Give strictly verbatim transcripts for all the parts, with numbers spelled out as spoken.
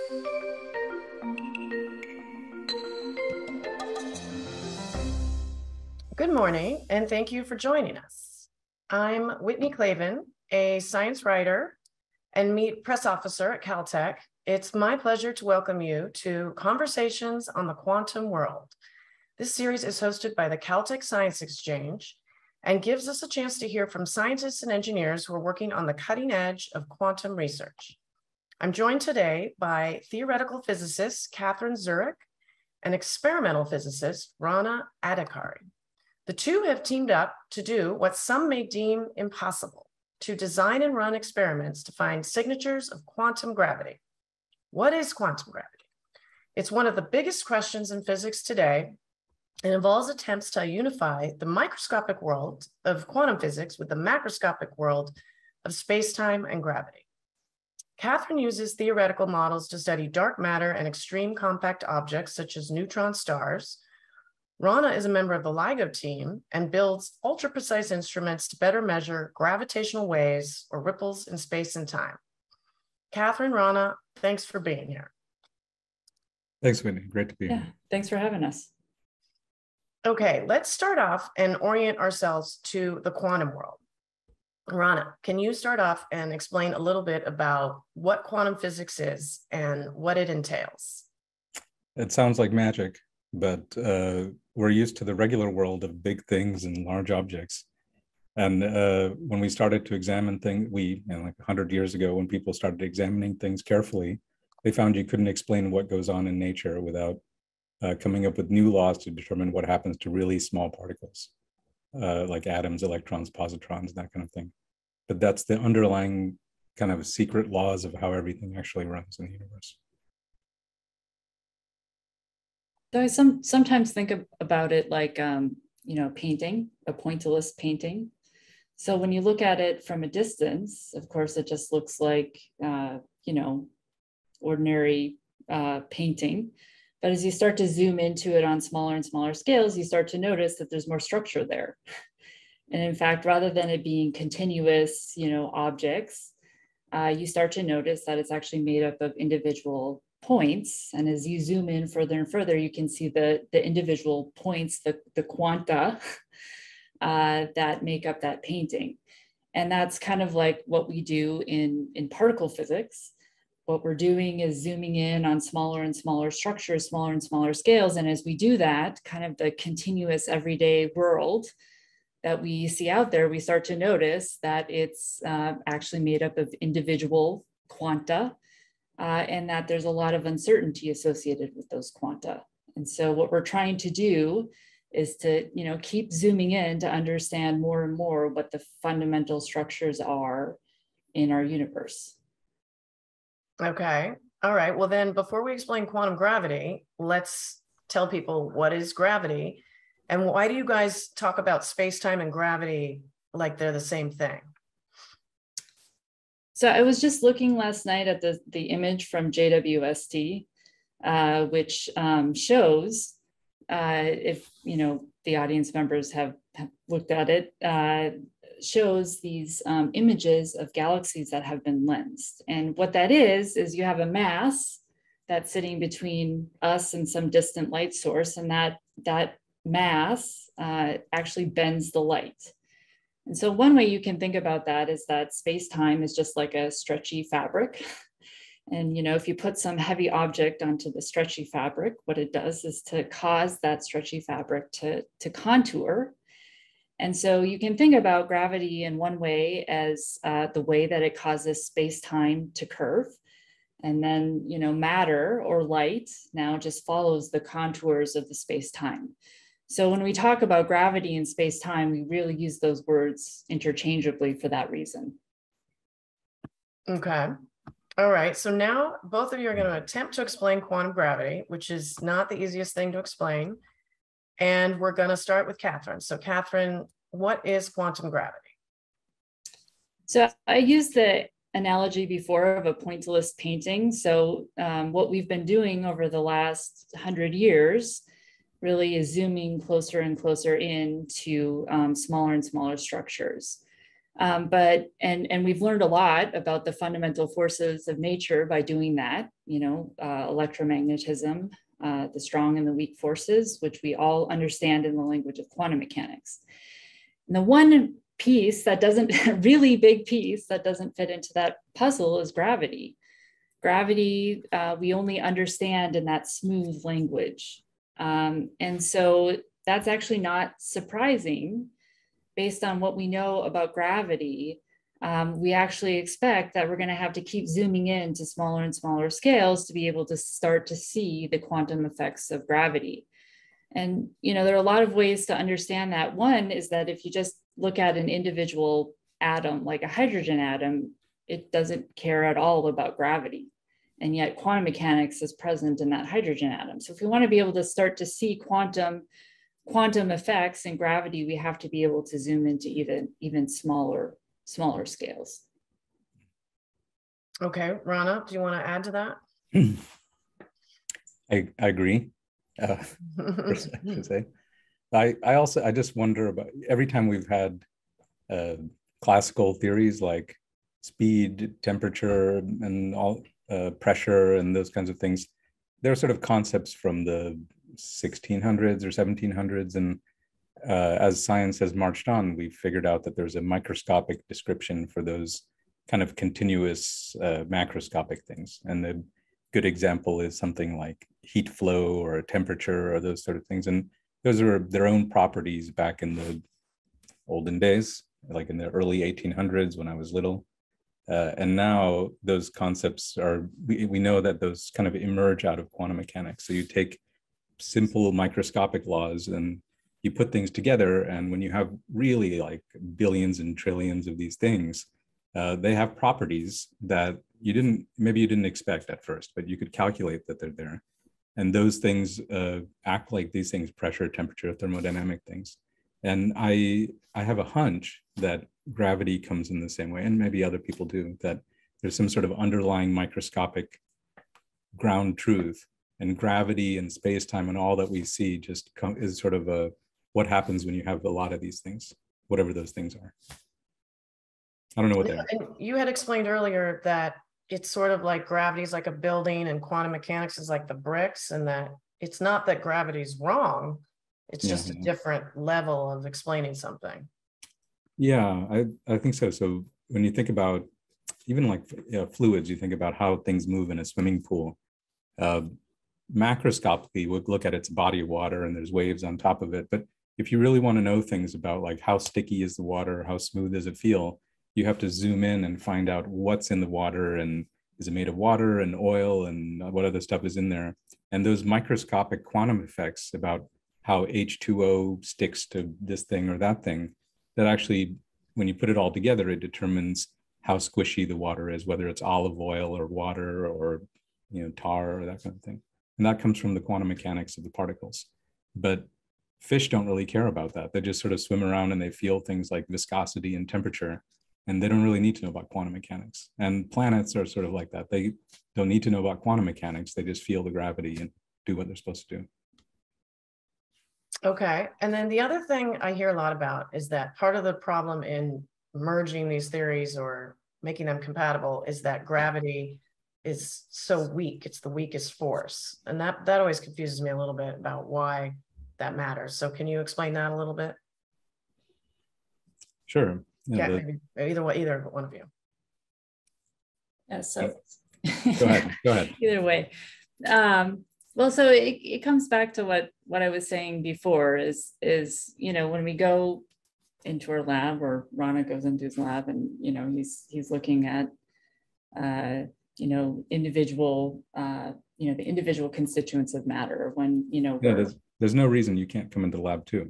Good morning, and thank you for joining us. I'm Whitney Clavin, a science writer and meet press officer at Caltech. It's my pleasure to welcome you to Conversations on the Quantum World. This series is hosted by the Caltech Science Exchange and gives us a chance to hear from scientists and engineers who are working on the cutting edge of quantum research. I'm joined today by theoretical physicist Kathryn Zurek and experimental physicist Rana Adhikari. The two have teamed up to do what some may deem impossible, to design and run experiments to find signatures of quantum gravity. What is quantum gravity? It's one of the biggest questions in physics today and involves attempts to unify the microscopic world of quantum physics with the macroscopic world of space-time and gravity. Kathryn uses theoretical models to study dark matter and extreme compact objects such as neutron stars. Rana is a member of the LIGO team and builds ultra-precise instruments to better measure gravitational waves or ripples in space and time. Kathryn, Rana, thanks for being here. Thanks, Whitney. Great to be yeah, here. Thanks for having us. Okay, let's start off and orient ourselves to the quantum world. Rana, can you start off and explain a little bit about what quantum physics is and what it entails? It sounds like magic, but uh, we're used to the regular world of big things and large objects. And uh, when we started to examine things, we, you know, like one hundred years ago, when people started examining things carefully, they found you couldn't explain what goes on in nature without uh, coming up with new laws to determine what happens to really small particles, uh, like atoms, electrons, positrons, that kind of thing. But that's the underlying kind of secret laws of how everything actually runs in the universe. So I some, sometimes think of, about it like, um, you know, painting, a pointillist painting. So when you look at it from a distance, of course, it just looks like, uh, you know, ordinary uh, painting. But as you start to zoom into it on smaller and smaller scales, you start to notice that there's more structure there. And in fact, rather than it being continuous, you know, objects, uh, you start to notice that it's actually made up of individual points. And as you zoom in further and further, you can see the, the individual points, the, the quanta uh, that make up that painting. And that's kind of like what we do in, in particle physics. What we're doing is zooming in on smaller and smaller structures, smaller and smaller scales. And as we do that, kind of the continuous everyday world that we see out there, we start to notice that it's uh, actually made up of individual quanta. Uh, and that there's a lot of uncertainty associated with those quanta. And so what we're trying to do is to, you know, keep zooming in to understand more and more what the fundamental structures are in our universe. Okay, all right. Well, then before we explain quantum gravity, let's tell people what is gravity and why do you guys talk about space-time and gravity like they're the same thing? So I was just looking last night at the, the image from J W S T, uh, which um, shows, uh, if you know the audience members have, have looked at it, uh, shows these um, images of galaxies that have been lensed. And what that is, is you have a mass that's sitting between us and some distant light source, and that, that mass uh, actually bends the light. And so one way you can think about that is that space-time is just like a stretchy fabric. And, you know, if you put some heavy object onto the stretchy fabric, what it does is to cause that stretchy fabric to, to contour. And so you can think about gravity in one way as uh, the way that it causes space-time to curve. And then, you know, matter or light now just follows the contours of the space-time. So when we talk about gravity and space-time, we really use those words interchangeably for that reason. Okay. All right. So now both of you are going to attempt to explain quantum gravity, which is not the easiest thing to explain. And we're going to start with Kathryn. So Kathryn, what is quantum gravity? So I used the analogy before of a pointillist painting. So um, what we've been doing over the last hundred years really is zooming closer and closer in to um, smaller and smaller structures. Um, but, and, and we've learned a lot about the fundamental forces of nature by doing that, you know, uh, electromagnetism, uh, the strong and the weak forces, which we all understand in the language of quantum mechanics. And the one piece that doesn't, really big piece that doesn't fit into that puzzle is gravity. Gravity, uh, we only understand in that smooth language. Um, and so that's actually not surprising. Based on what we know about gravity, um, we actually expect that we're going to have to keep zooming in to smaller and smaller scales to be able to start to see the quantum effects of gravity. And, you know, there are a lot of ways to understand that. One is that if you just look at an individual atom, like a hydrogen atom, it doesn't care at all about gravity. And yet quantum mechanics is present in that hydrogen atom. So if we want to be able to start to see quantum quantum effects and gravity, we have to be able to zoom into even, even smaller, smaller scales. Okay, Rana, do you want to add to that? I, I agree. Uh, I should say. I, I also, I just wonder about every time we've had uh, classical theories like speed, temperature, and all uh, pressure and those kinds of things, they're sort of concepts from the sixteen hundreds or seventeen hundreds, and uh, as science has marched on, we've figured out that there's a microscopic description for those kind of continuous uh, macroscopic things. And the good example is something like heat flow or temperature or those sort of things. And those are their own properties back in the olden days, like in the early eighteen hundreds when I was little. Uh, and now those concepts are, we, we know that those kind of emerge out of quantum mechanics. So you take simple microscopic laws and you put things together, and when you have really like billions and trillions of these things, uh, they have properties that you didn't, maybe you didn't expect at first, but you could calculate that they're there. And those things uh, act like these things: pressure, temperature, thermodynamic things. And I, I have a hunch that gravity comes in the same way, and maybe other people do, that there's some sort of underlying microscopic ground truth. And gravity and space-time and all that we see just come, is sort of a, what happens when you have a lot of these things, whatever those things are. I don't know what they are. And you had explained earlier that it's sort of like gravity is like a building and quantum mechanics is like the bricks, and that it's not that gravity is wrong, it's Yeah, just a yeah. different level of explaining something. Yeah, I, I think so. So when you think about even like you know, fluids, you think about how things move in a swimming pool. Uh, macroscopically, we'll look at its body of water and there's waves on top of it. But if you really want to know things about like how sticky is the water, how smooth does it feel, you have to zoom in and find out what's in the water, and is it made of water and oil and what other stuff is in there. And those microscopic quantum effects about how H two O sticks to this thing or that thing, that actually, when you put it all together, it determines how squishy the water is, whether it's olive oil or water or you know tar or that kind of thing. And that comes from the quantum mechanics of the particles. But fish don't really care about that. They just sort of swim around and they feel things like viscosity and temperature, and they don't really need to know about quantum mechanics. And planets are sort of like that. They don't need to know about quantum mechanics. They just feel the gravity and do what they're supposed to do. Okay. And then the other thing I hear a lot about is that part of the problem in merging these theories or making them compatible is that gravity is so weak. It's the weakest force. And that, that always confuses me a little bit about why that matters. So can you explain that a little bit? Sure. Yeah, Yeah, the, maybe either way, either one of you. Yeah, so go ahead, go ahead. Either way. Um, well, so it, it comes back to what, what I was saying before is, is, you know, when we go into our lab, or Rana goes into his lab and, you know, he's, he's looking at, uh, you know, individual, uh, you know, the individual constituents of matter when, you know, yeah, there's, there's no reason you can't come into the lab too.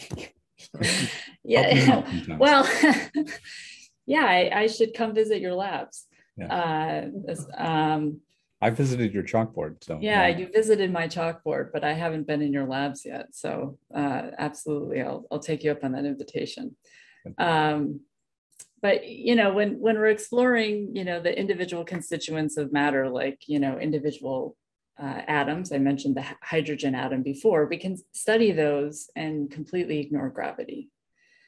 Yeah, well, yeah, I, I should come visit your labs. Yeah. Uh, um, I visited your chalkboard, so. Yeah, yeah, you visited my chalkboard, but I haven't been in your labs yet. So uh, absolutely, I'll, I'll take you up on that invitation. Um, but, you know, when, when we're exploring, you know, the individual constituents of matter, like, you know, individual uh, atoms, I mentioned the hydrogen atom before, we can study those and completely ignore gravity.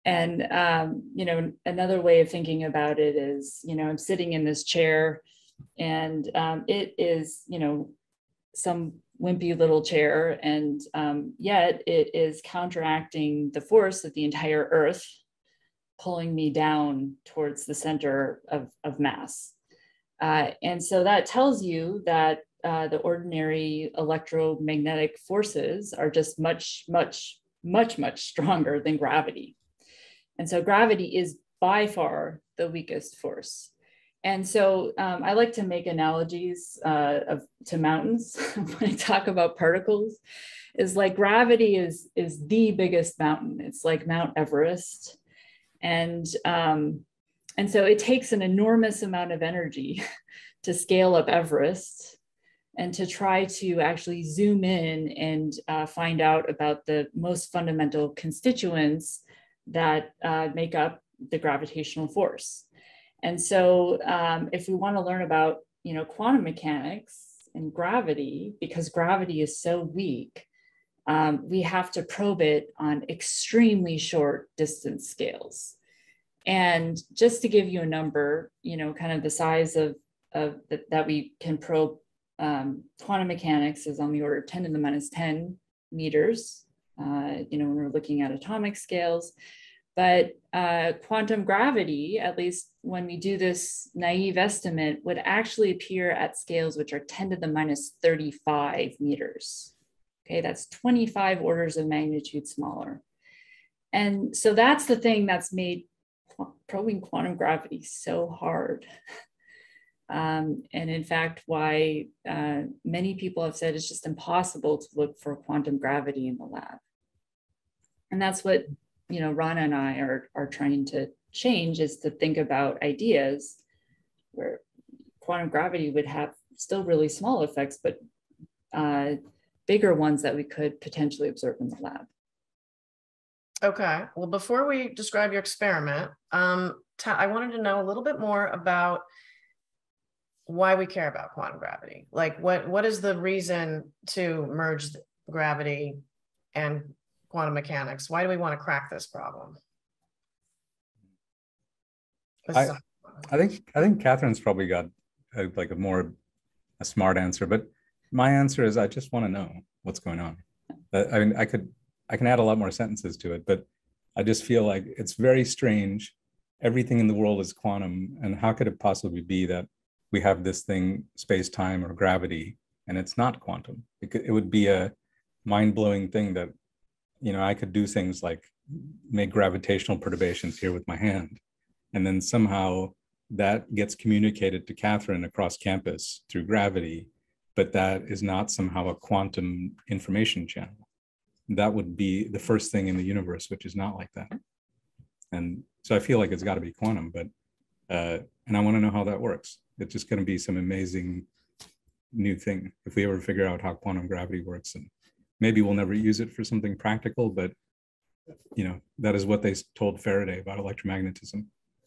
And, um, you know, another way of thinking about it is, you know, I'm sitting in this chair and um, it is, you know, some wimpy little chair. And um, yet it is counteracting the force of the entire earth, pulling me down towards the center of, of mass. Uh, and so that tells you that uh, the ordinary electromagnetic forces are just much, much, much, much stronger than gravity. And so gravity is by far the weakest force. And so um, I like to make analogies uh, of, to mountains when I talk about particles, is like gravity is, is the biggest mountain. It's like Mount Everest. And, um, and so it takes an enormous amount of energy to scale up Everest and to try to actually zoom in and uh, find out about the most fundamental constituents that uh, make up the gravitational force. And so um, if we want to learn about, you know, quantum mechanics and gravity, because gravity is so weak, um, we have to probe it on extremely short distance scales. And just to give you a number, you know, kind of the size of, of the, that we can probe um, quantum mechanics is on the order of ten to the minus ten meters, uh, you know, when we're looking at atomic scales. But uh, quantum gravity, at least when we do this naive estimate, would actually appear at scales which are ten to the minus thirty-five meters. Okay, that's twenty-five orders of magnitude smaller. And so that's the thing that's made probing quantum gravity so hard. Um, and in fact, why uh, many people have said it's just impossible to look for quantum gravity in the lab. And that's what, you know, Rana and I are, are trying to change, is to think about ideas where quantum gravity would have still really small effects, but uh, bigger ones that we could potentially observe in the lab. Okay, well, before we describe your experiment, um, I wanted to know a little bit more about why we care about quantum gravity. Like, what, what is the reason to merge gravity and quantum mechanics? Why do we want to crack this problem? I, I think I think Kathryn's probably got a, like a more a smart answer, but my answer is I just want to know what's going on. I mean, I could I can add a lot more sentences to it, but I just feel like it's very strange. Everything in the world is quantum, and how could it possibly be that we have this thing, space-time or gravity, and it's not quantum? It, could, it would be a mind-blowing thing that, you know, I could do things like make gravitational perturbations here with my hand, and then somehow that gets communicated to Kathryn across campus through gravity, but that is not somehow a quantum information channel. That would be the first thing in the universe, which is not like that. And so I feel like it's got to be quantum, but, uh, and I want to know how that works. It's just going to be some amazing new thing if we ever figure out how quantum gravity works. And maybe we'll never use it for something practical, but, you know, that is what they told Faraday about electromagnetism.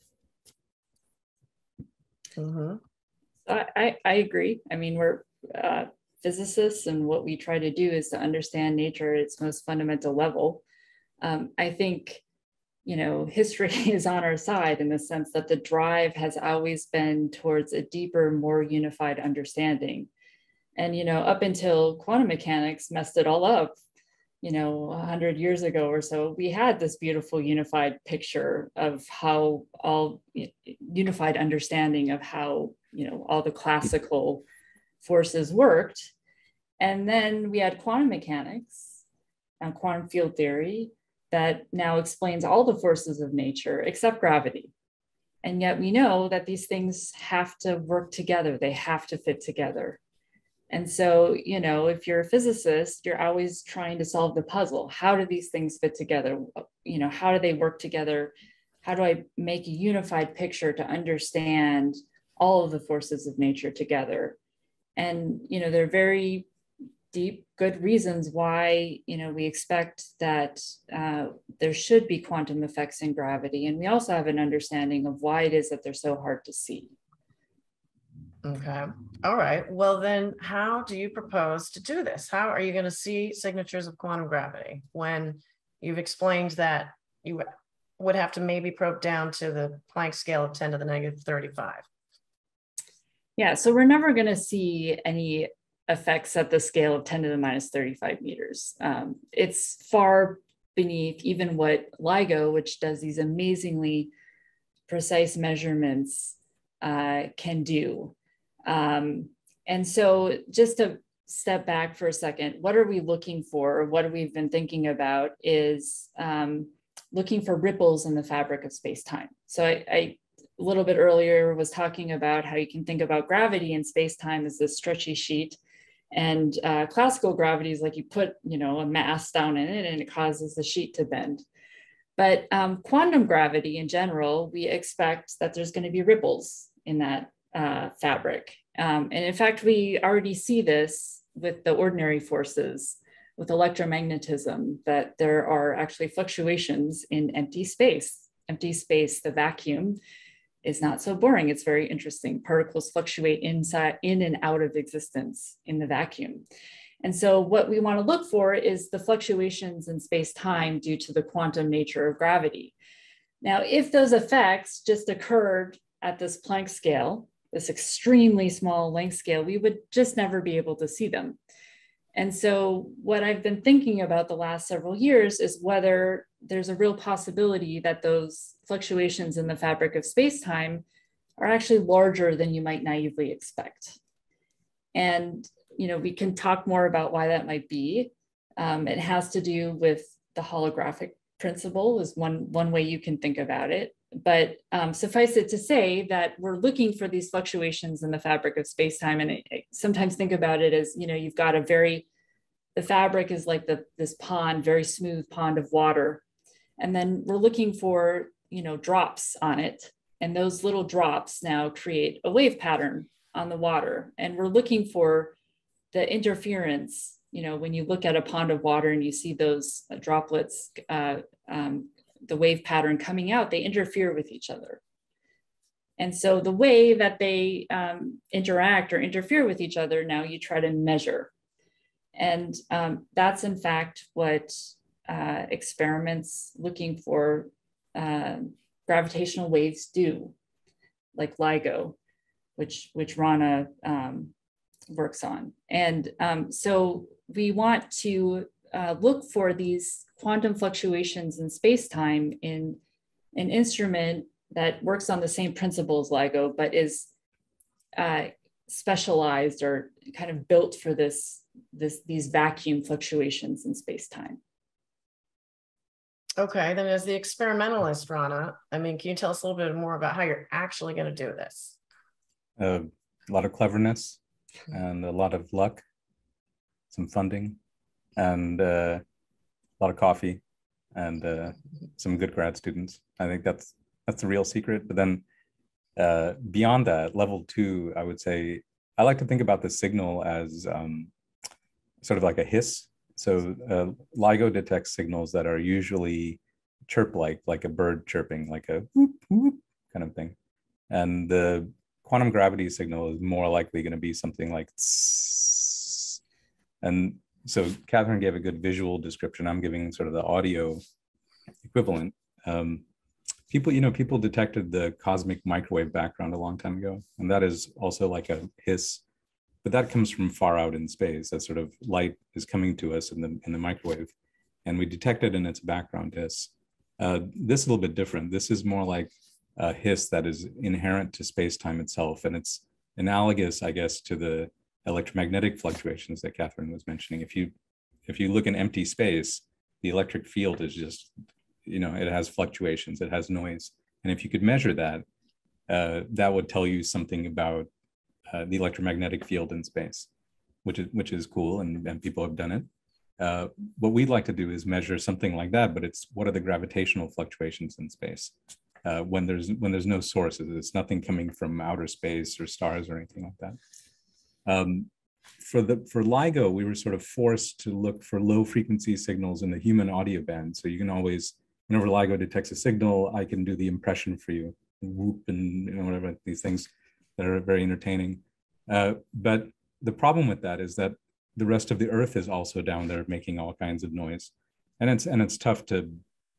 Mm-hmm. I, I, I agree. I mean, we're uh, physicists, and what we try to do is to understand nature at its most fundamental level. Um, I think, you know, history is on our side in the sense that the drive has always been towards a deeper, more unified understanding. And, you know, up until quantum mechanics messed it all up, you know, a hundred years ago or so, we had this beautiful unified picture of how all unified understanding of how, you know, all the classical forces worked. And then we had quantum mechanics and quantum field theory that now explains all the forces of nature except gravity. And yet we know that these things have to work together. They have to fit together. And so, you know, if you're a physicist, you're always trying to solve the puzzle. How do these things fit together? You know, how do they work together? How do I make a unified picture to understand all of the forces of nature together? And, you know, there are very deep, good reasons why, you know, we expect that uh, there should be quantum effects in gravity. And we also have an understanding of why it is that they're so hard to see. Okay. All right. Well, then how do you propose to do this? How are you going to see signatures of quantum gravity when you've explained that you would have to maybe probe down to the Planck scale of ten to the negative thirty-five. Yeah, so we're never going to see any effects at the scale of ten to the minus thirty-five meters. Um, it's far beneath even what LIGO, which does these amazingly precise measurements, uh, can do. Um, and so just to step back for a second, what are we looking for? Or what we've been thinking about is um, looking for ripples in the fabric of space-time. So I, I a little bit earlier was talking about how you can think about gravity in space-time as this stretchy sheet, and uh, classical gravity is like you put, you know, a mass down in it and it causes the sheet to bend. But um, quantum gravity in general, we expect that there's going to be ripples in that uh, fabric. Um, and in fact, we already see this with the ordinary forces, with electromagnetism, that there are actually fluctuations in empty space. Empty space, the vacuum, is not so boring. It's very interesting. Particles fluctuate inside, in and out of existence in the vacuum. And so what we want to look for is the fluctuations in space-time due to the quantum nature of gravity. Now, if those effects just occurred at this Planck scale, this extremely small length scale, we would just never be able to see them. And so what I've been thinking about the last several years is whether there's a real possibility that those fluctuations in the fabric of space-time are actually larger than you might naively expect. And, you know, we can talk more about why that might be. Um, it has to do with the holographic principle is one, one way you can think about it. But um, suffice it to say that we're looking for these fluctuations in the fabric of space-time. And I, I sometimes think about it as, you know, you've got a very, the fabric is like the, this pond, very smooth pond of water. And then we're looking for, you know, drops on it. And those little drops now create a wave pattern on the water. And we're looking for the interference, you know, when you look at a pond of water and you see those droplets, uh, um, the wave pattern coming out, they interfere with each other. And so the way that they um, interact or interfere with each other, now you try to measure. And um, that's in fact what uh, experiments looking for uh, gravitational waves do, like LIGO, which, which Rana um, works on. And um, so we want to uh, look for these quantum fluctuations in space-time in an instrument that works on the same principle as LIGO, but is uh, specialized or kind of built for this, this, these vacuum fluctuations in space-time. Okay, then as the experimentalist, Rana, I mean, can you tell us a little bit more about how you're actually going to do this? Uh, a lot of cleverness and a lot of luck, some funding, and uh, a lot of coffee, and uh, some good grad students. I think that's that's the real secret. But then uh, beyond that, level two, I would say, I like to think about the signal as um, sort of like a hiss. So uh, LIGO detects signals that are usually chirp-like, like a bird chirping, like a whoop, whoop kind of thing. And the quantum gravity signal is more likely going to be something like tss. And so Kathryn gave a good visual description. I'm giving sort of the audio equivalent. Um, people, you know, people detected the cosmic microwave background a long time ago. And that is also like a hiss, but that comes from far out in space. That sort of light is coming to us in the, in the microwave, and we detect it in its background hiss. Uh, this is a little bit different. This is more like a hiss that is inherent to space-time itself. And it's analogous, I guess, to the electromagnetic fluctuations that Kathryn was mentioning. If you, if you look in empty space, the electric field is just, you know, it has fluctuations, it has noise. And if you could measure that, uh, that would tell you something about uh, the electromagnetic field in space, which is, which is cool, and, and people have done it. Uh, what we'd like to do is measure something like that, but it's what are the gravitational fluctuations in space? Uh, when there's when there's no sources, it's nothing coming from outer space or stars or anything like that. Um, for the for LIGO, we were sort of forced to look for low frequency signals in the human audio band. So you can always, whenever LIGO detects a signal, I can do the impression for you, whoop, and you know, whatever, these things that are very entertaining. Uh, but the problem with that is that the rest of the Earth is also down there making all kinds of noise, and it's and it's tough to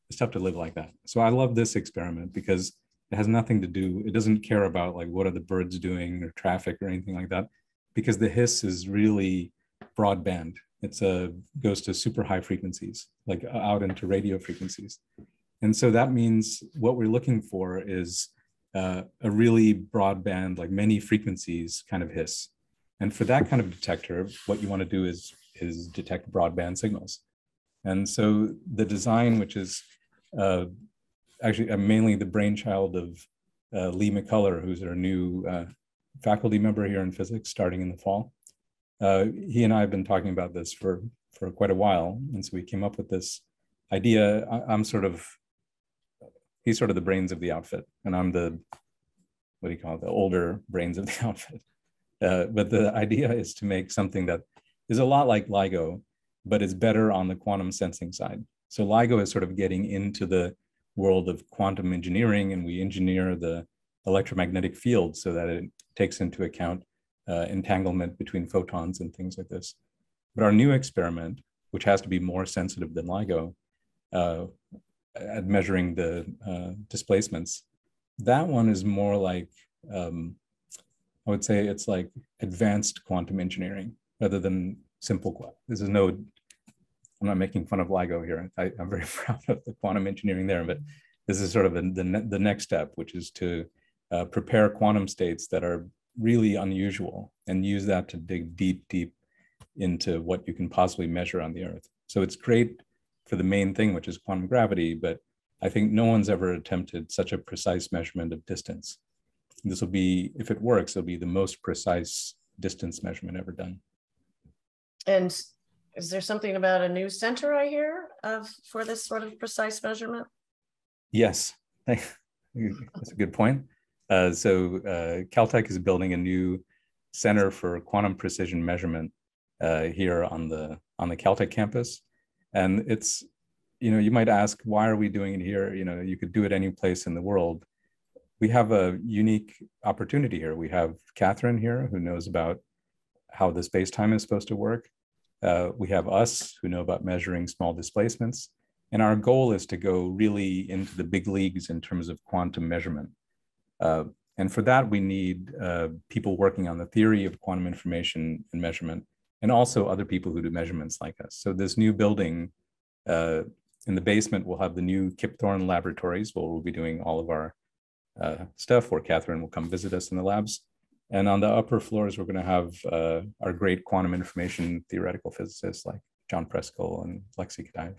it's tough to live like that. So I love this experiment because it has nothing to do, it doesn't care about like what are the birds doing or traffic or anything like that, because the hiss is really broadband. It's a goes to super high frequencies, like out into radio frequencies. And so that means what we're looking for is uh, a really broadband, like many frequencies kind of hiss. And for that kind of detector, what you want to do is, is detect broadband signals. And so the design, which is uh, actually uh, mainly the brainchild of uh, Lee McCullough, who's our new uh, faculty member here in physics starting in the fall. Uh, he and I have been talking about this for, for quite a while. And so we came up with this idea. I, I'm sort of, he's sort of the brains of the outfit, and I'm the, what do you call it, the older brains of the outfit. Uh, but the idea is to make something that is a lot like LIGO, but is better on the quantum sensing side. So LIGO is sort of getting into the world of quantum engineering, and we engineer the electromagnetic field so that it takes into account uh, entanglement between photons and things like this. But our new experiment, which has to be more sensitive than LIGO uh, at measuring the uh, displacements, that one is more like, um, I would say it's like advanced quantum engineering rather than simple quantum. This is no, I'm not making fun of LIGO here. I, I'm very proud of the quantum engineering there, but this is sort of a, the, the next step, which is to uh, prepare quantum states that are really unusual and use that to dig deep, deep into what you can possibly measure on the Earth. So it's great for the main thing, which is quantum gravity, but I think no one's ever attempted such a precise measurement of distance. This will be, if it works, it'll be the most precise distance measurement ever done. And is there something about a new center I hear of for this sort of precise measurement? Yes, that's a good point. Uh, so uh, Caltech is building a new center for quantum precision measurement uh, here on the on the Caltech campus, and it's, you know, you might ask, why are we doing it here? You know, you could do it any place in the world. We have a unique opportunity here. We have Kathryn here, who knows about how the space-time is supposed to work. Uh, we have us, who know about measuring small displacements. And our goal is to go really into the big leagues in terms of quantum measurement. Uh, and for that, we need uh, people working on the theory of quantum information and measurement, and also other people who do measurements like us. So this new building, uh, in the basement, we'll have the new Kip Thorne laboratories, where we'll be doing all of our uh, stuff, where Kathryn will come visit us in the labs. And on the upper floors, we're going to have uh, our great quantum information theoretical physicists like John Preskill and Lexi Kadaev.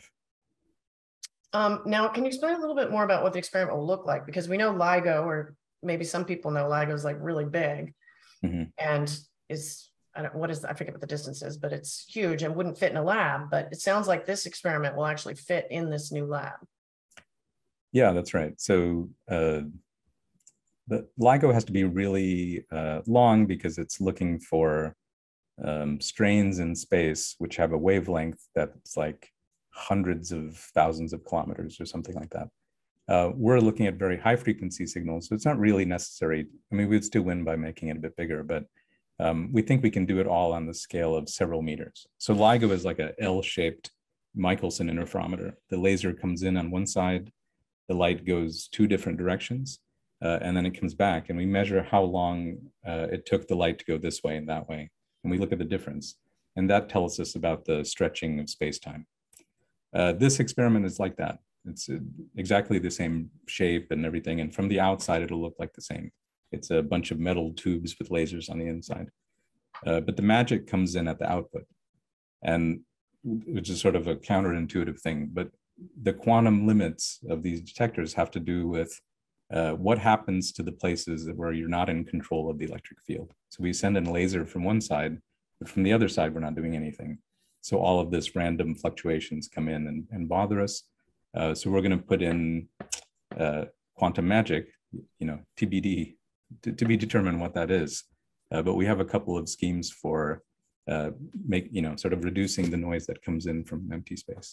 Um, now, can you explain a little bit more about what the experiment will look like? Because we know LIGO, or maybe some people know LIGO is like really big, mm-hmm. and is, I don't, what is, I forget what the distance is, but it's huge and wouldn't fit in a lab. But it sounds like this experiment will actually fit in this new lab. Yeah, that's right. So uh, the LIGO has to be really uh, long because it's looking for um, strains in space which have a wavelength that's like hundreds of thousands of kilometers or something like that. Uh, we're looking at very high frequency signals, so it's not really necessary. I mean, we'd still win by making it a bit bigger, but um, we think we can do it all on the scale of several meters. So LIGO is like a L-shaped Michelson interferometer. The laser comes in on one side, the light goes two different directions, uh, and then it comes back, and we measure how long uh, it took the light to go this way and that way, and we look at the difference, and that tells us about the stretching of space-time. Uh, this experiment is like that. It's uh, exactly the same shape and everything. And from the outside, it'll look like the same. It's a bunch of metal tubes with lasers on the inside. Uh, but the magic comes in at the output, and which is sort of a counterintuitive thing. But the quantum limits of these detectors have to do with uh, what happens to the places where you're not in control of the electric field. So we send in a laser from one side, but from the other side, we're not doing anything. So all of this random fluctuations come in and, and bother us. Uh, so we're going to put in uh, quantum magic, you know, T B D, to, to be determined what that is. Uh, but we have a couple of schemes for uh, make, you know, sort of reducing the noise that comes in from empty space.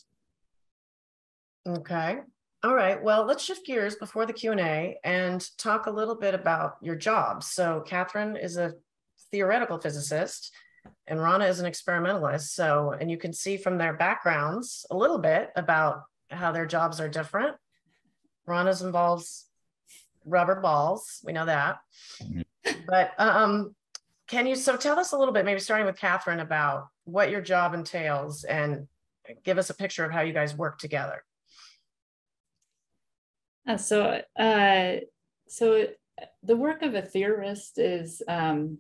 Okay. All right. Well, let's shift gears before the Q and A and talk a little bit about your job. So Kathryn is a theoretical physicist, and Rana is an experimentalist. So, and you can see from their backgrounds a little bit about how their jobs are different. Rana's involves rubber balls. We know that. But um, can you, so tell us a little bit, maybe starting with Kathryn, about what your job entails and give us a picture of how you guys work together. Uh, so, uh, so the work of a theorist is, um,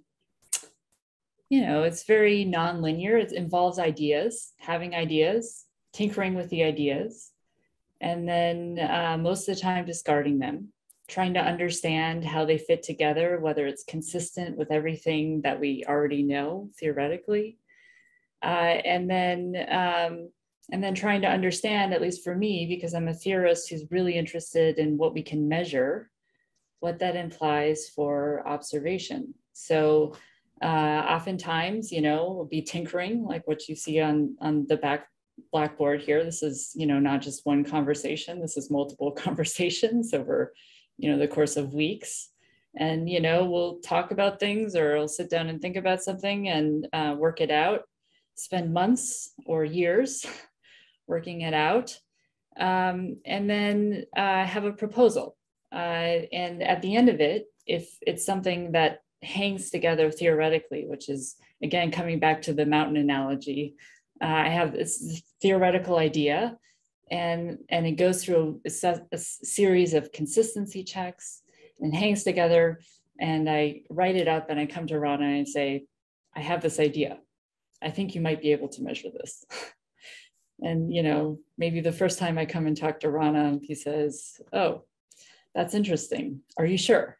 you know, it's very nonlinear. It involves ideas, having ideas, tinkering with the ideas, and then uh, most of the time discarding them, trying to understand how they fit together, whether it's consistent with everything that we already know theoretically. Uh, and then um, and then trying to understand, at least for me, because I'm a theorist who's really interested in what we can measure, what that implies for observation. So uh, oftentimes, you know, we'll be tinkering, like what you see on, on the back blackboard here. This is, you know, not just one conversation. This is multiple conversations over, you know, the course of weeks. And, you know, we'll talk about things, or I'll sit down and think about something and uh, work it out, spend months or years working it out, um, and then uh, have a proposal. Uh, and at the end of it, if it's something that hangs together theoretically, which is, again, coming back to the mountain analogy, uh, I have this theoretical idea, and, and it goes through a, a series of consistency checks and hangs together, and I write it up and I come to Rana and say, I have this idea. I think you might be able to measure this. And, you know, maybe the first time I come and talk to Rana, he says, oh, that's interesting. Are you sure?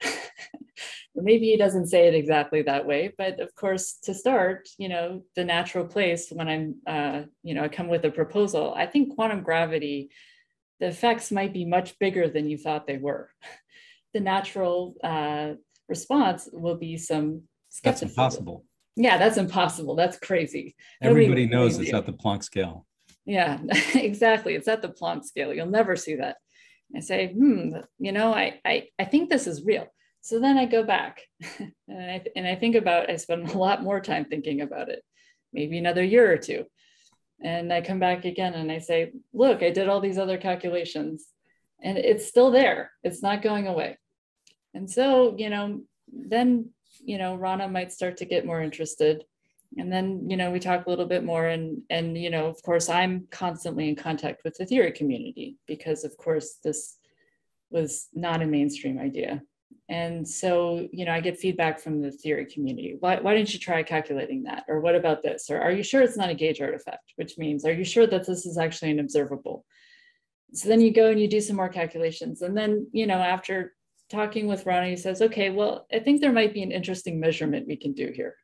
Or maybe he doesn't say it exactly that way. But of course, to start, you know, the natural place when I'm, uh, you know, I come with a proposal, I think quantum gravity, the effects might be much bigger than you thought they were. The natural uh, response will be some skepticism. That's impossible. Yeah, that's impossible. That's crazy. Everybody knows it's at the Planck scale. Yeah, exactly. It's at the Planck scale. You'll never see that. I say, hmm, you know, I, I, I think this is real. So then I go back and I, and I think about, I spend a lot more time thinking about it, maybe another year or two. And I come back again and I say, look, I did all these other calculations and it's still there. It's not going away. And so, you know, then, you know, Rana might start to get more interested. And then, you know, we talk a little bit more, and, and, you know, of course, I'm constantly in contact with the theory community because, of course, this was not a mainstream idea. And so, you know, I get feedback from the theory community. Why, why didn't you try calculating that? Or what about this? Or are you sure it's not a gauge artifact? Which means, are you sure that this is actually an observable? So then you go and you do some more calculations. And then, you know, after talking with Rana, he says, okay, well, I think there might be an interesting measurement we can do here.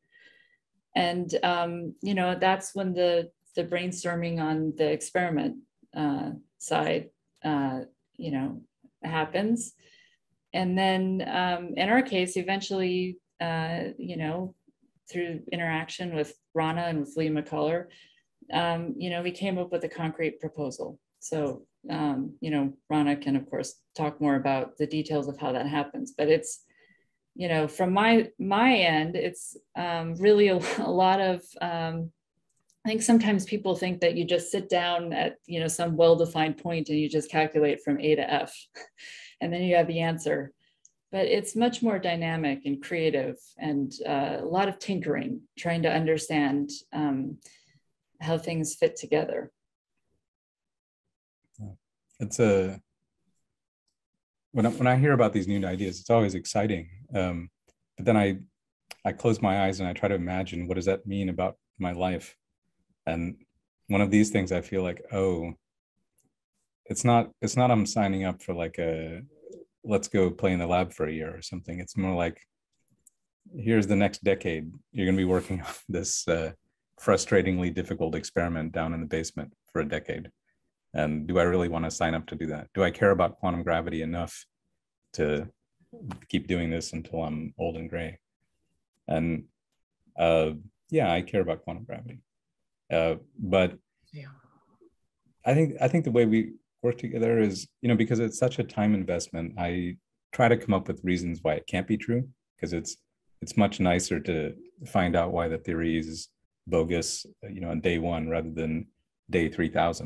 And, um, you know, that's when the, the brainstorming on the experiment uh, side, uh, you know, happens. And then um, in our case, eventually, uh, you know, through interaction with Rana and with Lee McCullough, um, you know, we came up with a concrete proposal. So, um, you know, Rana can, of course, talk more about the details of how that happens, but it's, you know, from my my end, it's um, really a, a lot of, um, I think sometimes people think that you just sit down at, you know, some well-defined point and you just calculate from A to F, and then you have the answer. But it's much more dynamic and creative, and uh, a lot of tinkering, trying to understand um, how things fit together. It's a, when I, when I hear about these new ideas, it's always exciting. Um, but then I, I close my eyes and I try to imagine, what does that mean about my life? And one of these things, I feel like, oh, it's not, it's not I'm signing up for like a, let's go play in the lab for a year or something. It's more like, here's the next decade. You're going to be working on this uh, frustratingly difficult experiment down in the basement for a decade. And do I really want to sign up to do that? Do I care about quantum gravity enough to keep doing this until I'm old and gray? And uh, yeah, I care about quantum gravity. Uh, but yeah. I think I think the way we work together is, you know, because it's such a time investment, I try to come up with reasons why it can't be true, because it's it's much nicer to find out why the theory is bogus, you know, on day one rather than day three thousand.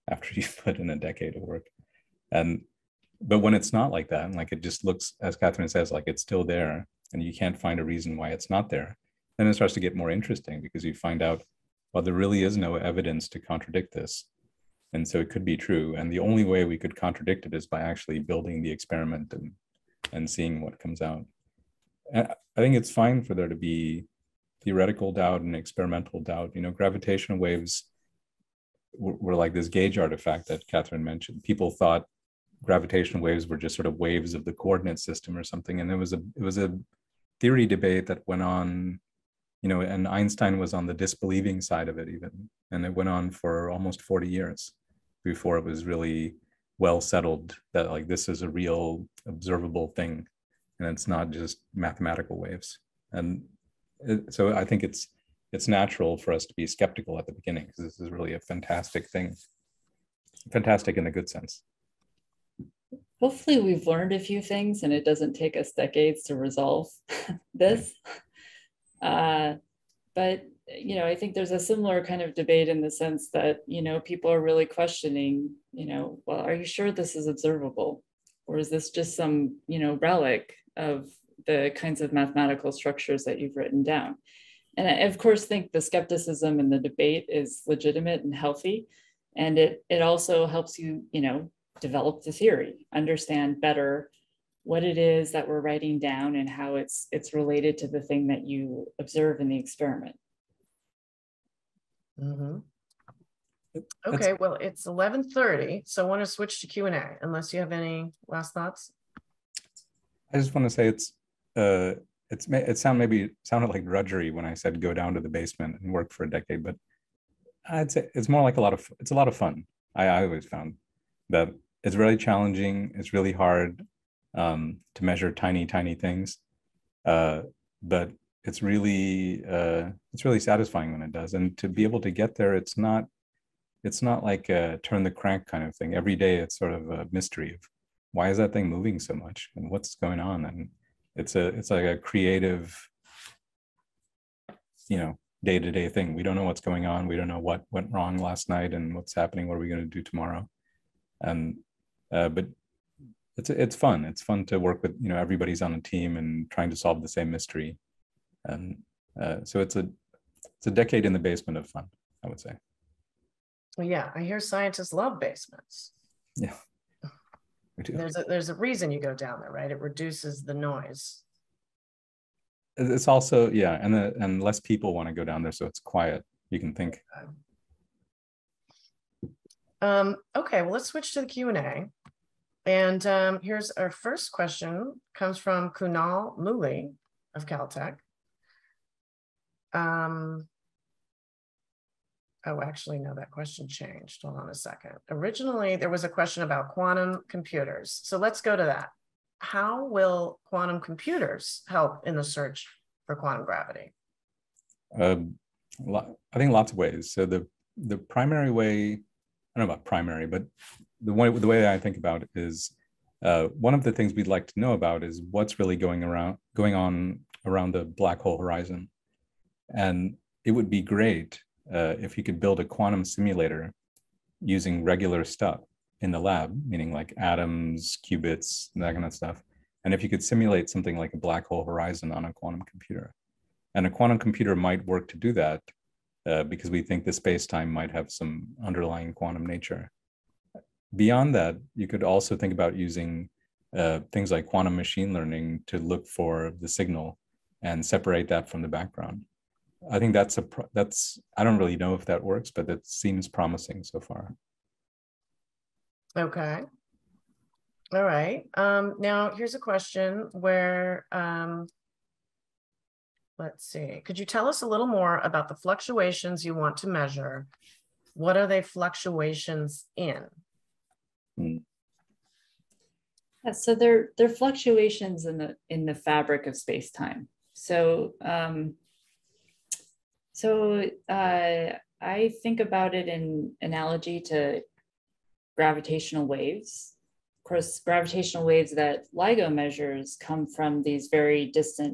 after you've put in a decade of work. And but when it's not like that, and like it just looks, as Kathryn says, like it's still there, and you can't find a reason why it's not there, then it starts to get more interesting, because you find out, well, there really is no evidence to contradict this. And so it could be true. And the only way we could contradict it is by actually building the experiment and, and seeing what comes out. And I think it's fine for there to be theoretical doubt and experimental doubt. You know, gravitational waves were, were like this gauge artifact that Kathryn mentioned. People thought gravitational waves were just sort of waves of the coordinate system or something. And it was a it was a theory debate that went on, you know, and Einstein was on the disbelieving side of it even. And it went on for almost forty years before it was really well settled that like this is a real observable thing, and it's not just mathematical waves. And it, so I think it's it's natural for us to be skeptical at the beginning, because this is really a fantastic thing, fantastic in a good sense. Hopefully we've learned a few things and it doesn't take us decades to resolve this. Uh, but, you know, I think there's a similar kind of debate in the sense that, you know, people are really questioning, you know, well, are you sure this is observable? Or is this just some, you know, relic of the kinds of mathematical structures that you've written down? And I, of course, think the skepticism and the debate is legitimate and healthy. And it, it also helps you, you know, develop the theory, understand better what it is that we're writing down and how it's it's related to the thing that you observe in the experiment. Mm-hmm. Okay, well, it's eleven thirty, so I want to switch to Q and A, unless you have any last thoughts. I just want to say it's uh, it's it sound maybe sounded like drudgery when I said go down to the basement and work for a decade, but I'd say it's more like a lot of it's a lot of fun. I, I always found that it's really challenging. It's really hard um, to measure tiny, tiny things, uh, but it's really uh, it's really satisfying when it does. And to be able to get there, it's not it's not like a turn the crank kind of thing. Every day, it's sort of a mystery of why is that thing moving so much and what's going on. And it's a it's like a creative, you know, day-to-day thing. We don't know what's going on. We don't know what went wrong last night and what's happening. What are we going to do tomorrow? And uh, but it's it's fun. It's fun to work with, you know, everybody's on a team and trying to solve the same mystery. And uh, so it's a it's a decade in the basement of fun, I would say. Well, yeah, I hear scientists love basements. Yeah, we do. There's a, there's a reason you go down there, right? It reduces the noise. It's also, yeah, and the, and less people want to go down there, so it's quiet. You can think. Um, okay, well, let's switch to the Q and A. And um, here's our first question, comes from Kunal Muli of Caltech. Um, oh, actually, no, that question changed. Hold on a second. Originally, there was a question about quantum computers. So let's go to that. How will quantum computers help in the search for quantum gravity? Uh, I think lots of ways. So the, the primary way, I don't know about primary, but the way, the way I think about it is uh, one of the things we'd like to know about is what's really going around, going on around the black hole horizon. And it would be great uh, if you could build a quantum simulator using regular stuff in the lab, meaning like atoms, qubits, that kind of stuff. And if you could simulate something like a black hole horizon on a quantum computer. And a quantum computer might work to do that uh, because we think the space-time might have some underlying quantum nature. Beyond that, you could also think about using uh, things like quantum machine learning to look for the signal and separate that from the background. I think that's a, that's, I don't really know if that works, but it seems promising so far. Okay. All right. Um, now here's a question where, um, let's see, could you tell us a little more about the fluctuations you want to measure? What are they fluctuations in? Hmm. Yeah, so they're, they're fluctuations in the, in the fabric of space-time. So, um, so uh, I think about it in analogy to gravitational waves. Of course, gravitational waves that LIGO measures come from these very distant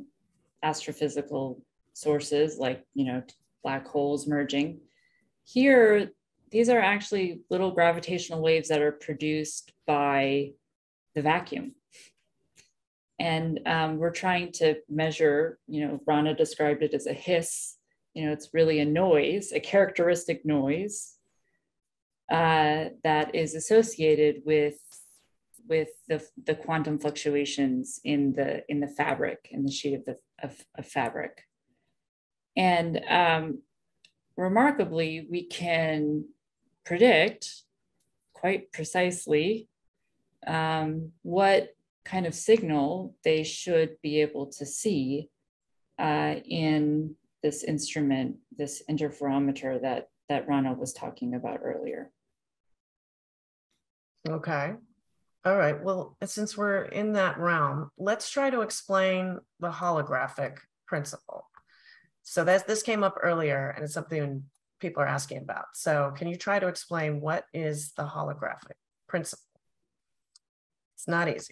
astrophysical sources, like, you know, black holes merging. Here, these are actually little gravitational waves that are produced by the vacuum. And um, we're trying to measure, you know, Rana described it as a hiss. You know, it's really a noise, a characteristic noise uh, that is associated with, with the, the quantum fluctuations in the, in the fabric, in the sheet of, the, of, of fabric. And um, remarkably, we can predict quite precisely um, what kind of signal they should be able to see uh, in this instrument, this interferometer that, that Rana was talking about earlier. Okay. All right. Well, since we're in that realm, let's try to explain the holographic principle. So that's, this came up earlier, and it's something people are asking about. So can you try to explain what is the holographic principle? It's not easy.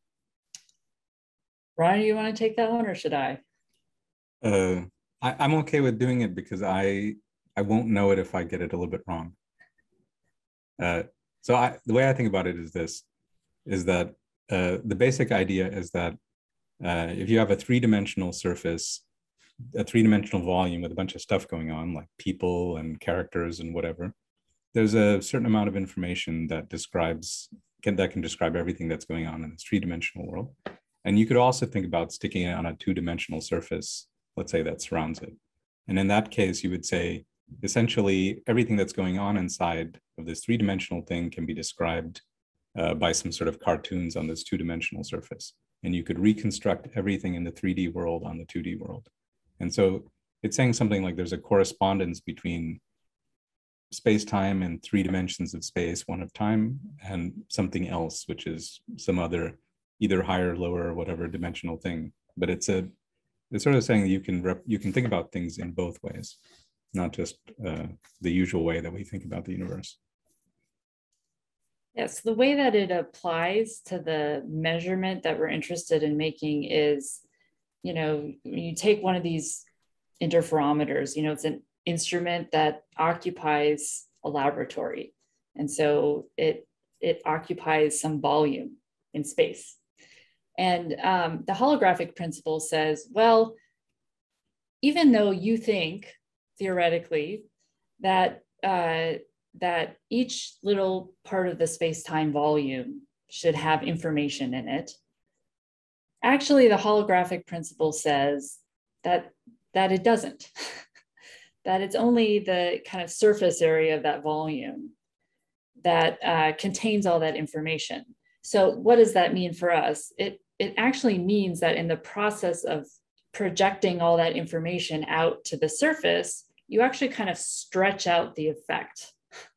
Rana, you want to take that one, or should I? Uh, I, I'm okay with doing it because I I won't know it if I get it a little bit wrong. Uh, so I, the way I think about it is this, is that uh, the basic idea is that uh, if you have a three-dimensional surface, a three-dimensional volume with a bunch of stuff going on, like people and characters and whatever, there's a certain amount of information that describes, can, that can describe everything that's going on in this three-dimensional world. And you could also think about sticking it on a two-dimensional surface, let's say, that surrounds it. And in that case, you would say, essentially, everything that's going on inside of this three-dimensional thing can be described uh, by some sort of cartoons on this two-dimensional surface. And you could reconstruct everything in the three D world on the two D world. And so it's saying something like there's a correspondence between space-time and three dimensions of space, one of time, and something else, which is some other either higher, lower, or whatever dimensional thing. But it's a, it's sort of saying that you can rep, you can think about things in both ways, not just uh, the usual way that we think about the universe. Yes, the way that it applies to the measurement that we're interested in making is, you know, when you take one of these interferometers, you know, it's an instrument that occupies a laboratory. And so it, it occupies some volume in space. And um, the holographic principle says, well, even though you think theoretically that, uh, that each little part of the space-time volume should have information in it, actually the holographic principle says that, that it doesn't, that it's only the kind of surface area of that volume that uh, contains all that information. So what does that mean for us? It, it actually means that in the process of projecting all that information out to the surface, you actually kind of stretch out the effect.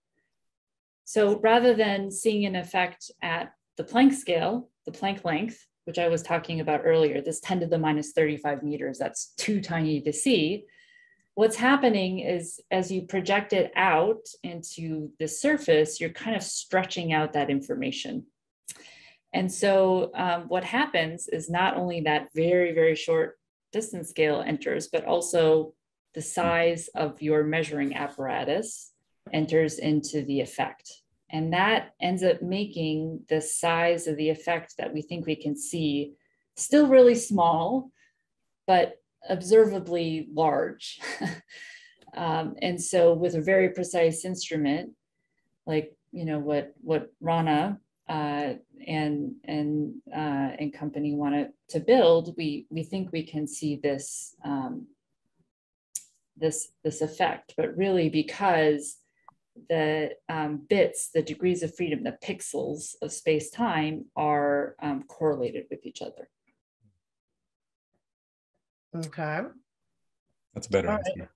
So rather than seeing an effect at the Planck scale, the Planck length, which I was talking about earlier, this ten to the minus thirty-five meters, that's too tiny to see. What's happening is as you project it out into the surface, you're kind of stretching out that information. And so um, what happens is not only that very, very short distance scale enters, but also the size of your measuring apparatus enters into the effect. And that ends up making the size of the effect that we think we can see still really small, but observably large. um, and so with a very precise instrument, like, you know, what, what Rana uh, and, and, uh, and company wanted to build, we, we think we can see this, um, this, this effect, but really because the um, bits, the degrees of freedom, the pixels of space-time are um, correlated with each other. Okay. That's a better All answer.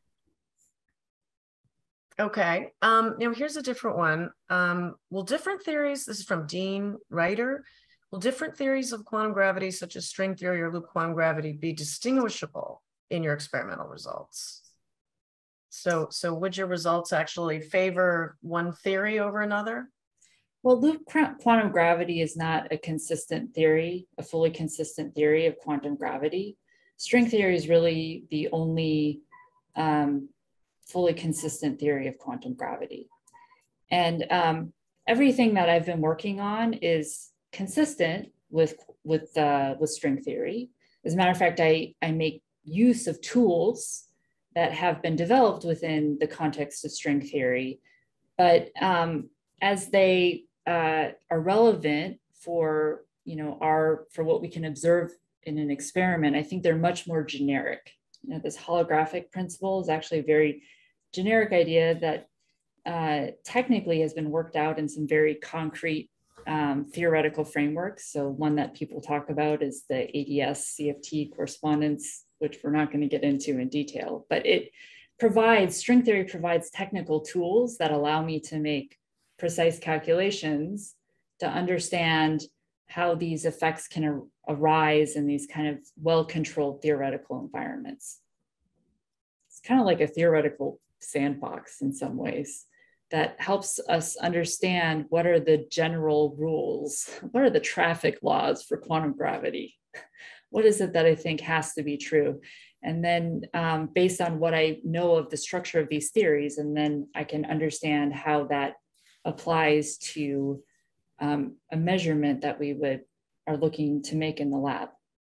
Right. Okay. Um, now here's a different one. Um, will different theories, this is from Dean Ryder, will different theories of quantum gravity, such as string theory or loop quantum gravity, be distinguishable in your experimental results? So, so would your results actually favor one theory over another? Well, loop quantum gravity is not a consistent theory, a fully consistent theory of quantum gravity. String theory is really the only um, fully consistent theory of quantum gravity. And um, everything that I've been working on is consistent with, with, uh, with string theory. As a matter of fact, I, I make use of tools that have been developed within the context of string theory, but um, as they uh, are relevant for, you know, our, for what we can observe in an experiment, I think they're much more generic. You know, this holographic principle is actually a very generic idea that uh, technically has been worked out in some very concrete um, theoretical frameworks. So one that people talk about is the A D S C F T correspondence, which we're not going to get into in detail, but it provides, string theory provides technical tools that allow me to make precise calculations to understand how these effects can ar- arise in these kind of well-controlled theoretical environments. It's kind of like a theoretical sandbox in some ways that helps us understand what are the general rules, what are the traffic laws for quantum gravity? What is it that I think has to be true? And then um, based on what I know of the structure of these theories, and then I can understand how that applies to um, a measurement that we would are looking to make in the lab.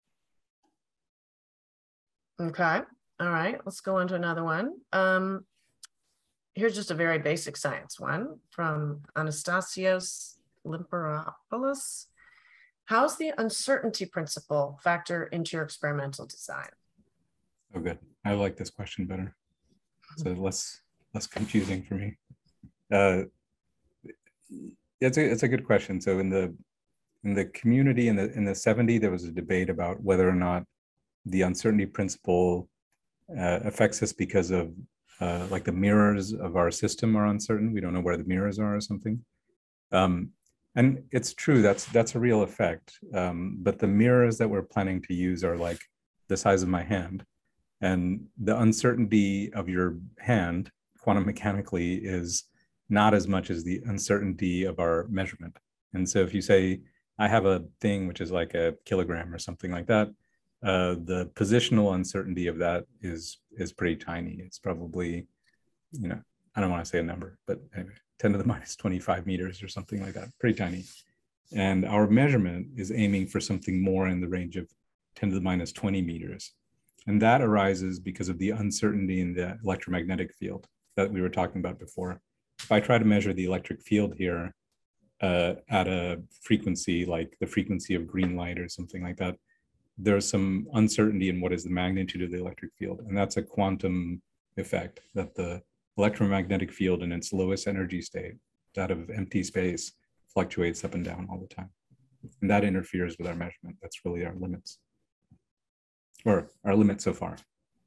Okay, all right, let's go on to another one. Um, here's just a very basic science one from Anastasios Limperopoulos. How's the uncertainty principle factor into your experimental design? Oh, good. I like this question better. So less less confusing for me. Uh, it's a it's a good question. So in the in the community in the in the seventies, there was a debate about whether or not the uncertainty principle uh, affects us because of uh, like the mirrors of our system are uncertain. We don't know where the mirrors are or something. Um, And it's true, that's that's a real effect. Um, but the mirrors that we're planning to use are like the size of my hand. And the uncertainty of your hand, quantum mechanically, is not as much as the uncertainty of our measurement. And so if you say, I have a thing which is like a kilogram or something like that, uh, the positional uncertainty of that is, is pretty tiny. It's probably, you know, I don't want to say a number, but anyway, ten to the minus twenty-five meters or something like that, pretty tiny. And our measurement is aiming for something more in the range of ten to the minus twenty meters. And that arises because of the uncertainty in the electromagnetic field that we were talking about before. If I try to measure the electric field here uh, at a frequency like the frequency of green light or something like that, there's some uncertainty in what is the magnitude of the electric field. And that's a quantum effect, that the electromagnetic field in its lowest energy state, that of empty space, fluctuates up and down all the time. And that interferes with our measurement. That's really our limits, or our limit so far.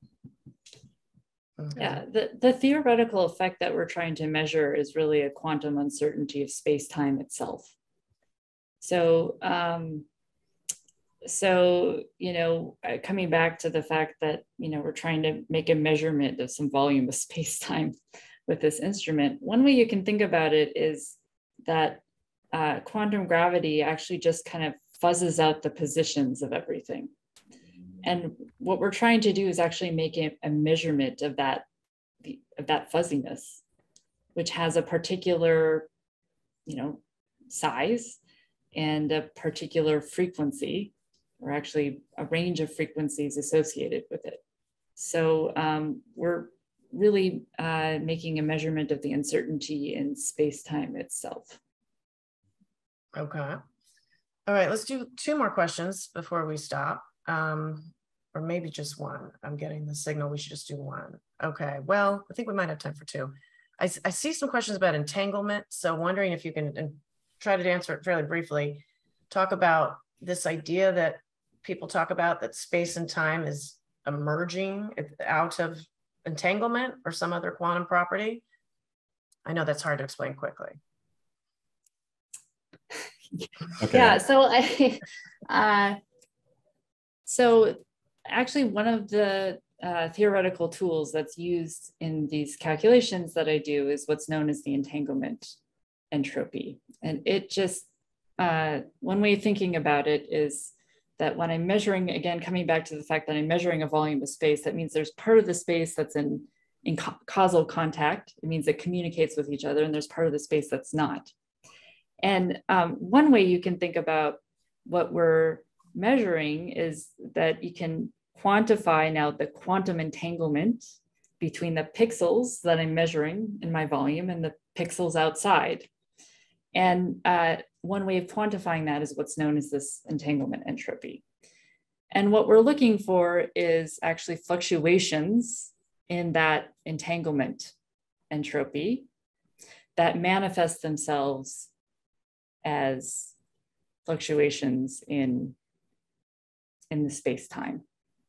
Okay. Yeah, the, the theoretical effect that we're trying to measure is really a quantum uncertainty of space-time itself. So, um, so, you know, coming back to the fact that, you know, we're trying to make a measurement of some volume of space-time with this instrument, one way you can think about it is that uh, quantum gravity actually just kind of fuzzes out the positions of everything. And what we're trying to do is actually make a, a measurement of that, of that fuzziness, which has a particular, you know, size and a particular frequency, or actually a range of frequencies associated with it. So um, we're really uh, making a measurement of the uncertainty in space-time itself. Okay. All right, let's do two more questions before we stop. Um, or maybe just one. I'm getting the signal we should just do one. Okay, well, I think we might have time for two. I, I see some questions about entanglement, so wondering if you can, and try to answer it fairly briefly, talk about this idea that people talk about, that space and time is emerging out of entanglement or some other quantum property. I know that's hard to explain quickly. Okay. Yeah, so I, uh, so actually one of the uh, theoretical tools that's used in these calculations that I do is what's known as the entanglement entropy. And it just, uh, one way of thinking about it is that when I'm measuring, again, coming back to the fact that I'm measuring a volume of space, that means there's part of the space that's in in ca causal contact. It means it communicates with each other, and there's part of the space that's not. And um, one way you can think about what we're measuring is that you can quantify now the quantum entanglement between the pixels that I'm measuring in my volume and the pixels outside. And uh, one way of quantifying that is what's known as this entanglement entropy. And what we're looking for is actually fluctuations in that entanglement entropy that manifest themselves as fluctuations in, in the space-time.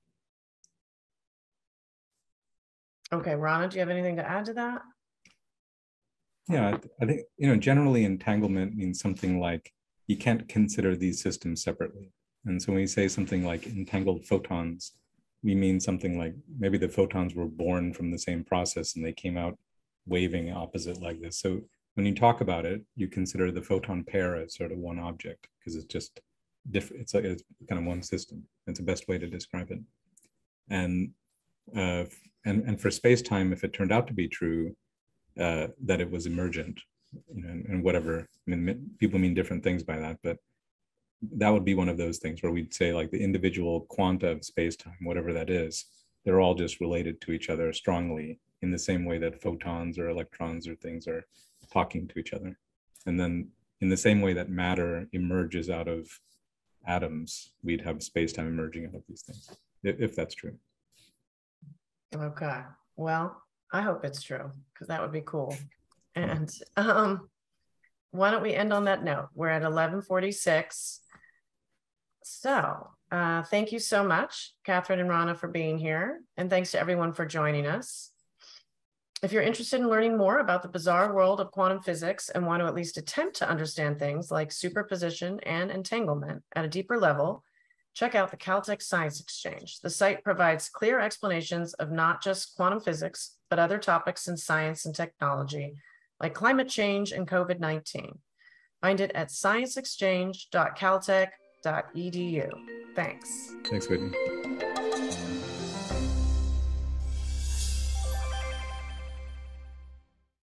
Okay, Rana, do you have anything to add to that? Yeah, I think, you know, generally entanglement means something like you can't consider these systems separately. And so when we say something like entangled photons, we mean something like maybe the photons were born from the same process and they came out waving opposite like this. So when you talk about it, you consider the photon pair as sort of one object because it's just different. It's like it's kind of one system. It's the best way to describe it. And uh, and and for space-time, if it turned out to be true, uh, that it was emergent, you know, and, and whatever. I mean, people mean different things by that, but that would be one of those things where we'd say like the individual quanta of space-time, whatever that is, they're all just related to each other strongly in the same way that photons or electrons or things are talking to each other. And then in the same way that matter emerges out of atoms, we'd have space-time emerging out of these things, if, if that's true. Okay, well, I hope it's true because that would be cool. And um, why don't we end on that note? We're at eleven forty-six. So uh, thank you so much, Kathryn and Rana, for being here. And thanks to everyone for joining us. If you're interested in learning more about the bizarre world of quantum physics and want to at least attempt to understand things like superposition and entanglement at a deeper level, check out the Caltech Science Exchange. The site provides clear explanations of not just quantum physics, but other topics in science and technology, like climate change and COVID nineteen. Find it at science exchange dot caltech dot e d u. Thanks. Thanks, Whitney.